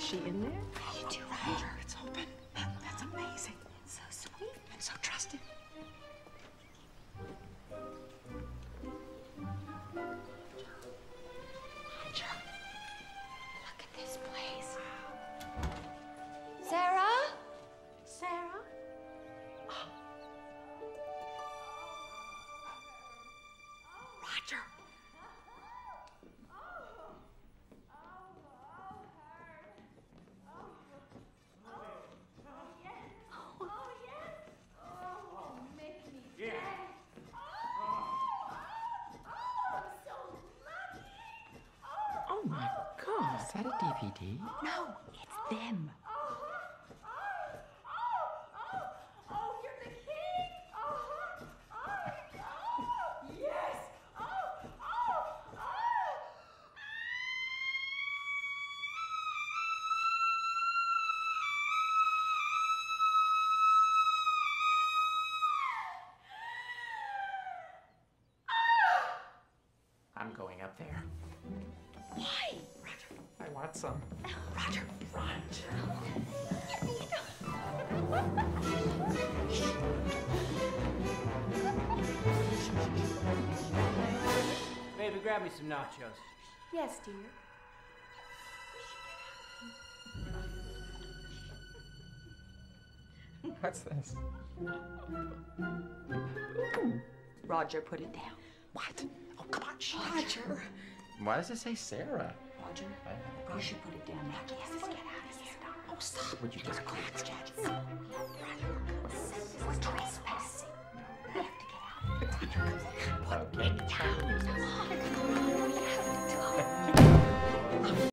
she in there? You do, Roger. It's open. That's amazing. It's so sweet and so trusting. Roger, look at this place. Sarah? Sarah? Roger. Oh my God. Is that a DVD? No, it's them. You're the king! Yes! I'm going up there. Why? I want some. Roger. Baby, grab me some nachos. Yes, dear. What's this? Roger, put it down. What? Oh, come on, Roger. Why does it say Sarah? Roger, you should put it down now. Yes, get out of here. Oh, stop. Would you just Relax, Judge. We're trespassing. We have to get out of here.